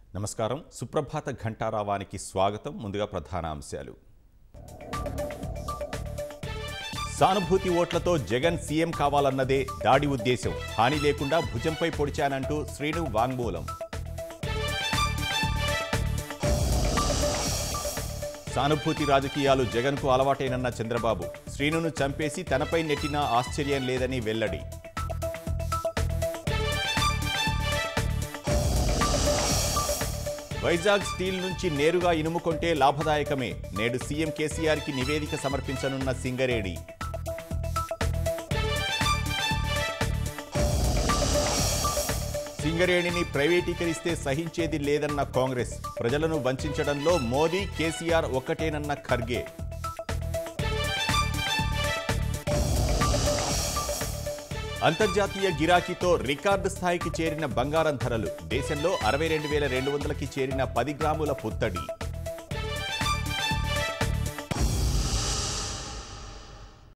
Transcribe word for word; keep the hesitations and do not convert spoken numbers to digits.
నమస్కారం సుప్రభాత ఘంటారావానికి స్వాగతం. ముందుగా ప్రధాన అంశాలు. సానుభూతి ఓట్లతో జగన్ సీఎం కావాలన్నదే దాడి ఉద్దేశం. హాని లేకుండా భుజంపై పొడిచానంటూ శ్రీను వాంగ్మూలం. సానుభూతి రాజకీయాలు జగన్కు అలవాటేనన్న చంద్రబాబు. శ్రీనును చంపేసి తనపై నెట్టినా ఆశ్చర్యం లేదని వెల్లడి. వైజాగ్ స్టీల్ నుంచి నేరుగా ఇనుము కొంటే లాభదాయకమే. నేడు సీఎం కేసీఆర్కి నివేదిక సమర్పించనున్న సింగరేణి. సింగరేణిని ప్రైవేటీకరిస్తే సహించేది లేదన్న కాంగ్రెస్. ప్రజలను వంచడంలో మోదీ కేసీఆర్ ఒక్కటేనన్న ఖర్గే. అంతర్జాతీయ గిరాకీతో రికార్డు స్థాయికి చేరిన బంగారం ధరలు. దేశంలో అరవై రెండు వేల రెండు వందలకి చేరిన పది గ్రాముల పుత్తడి.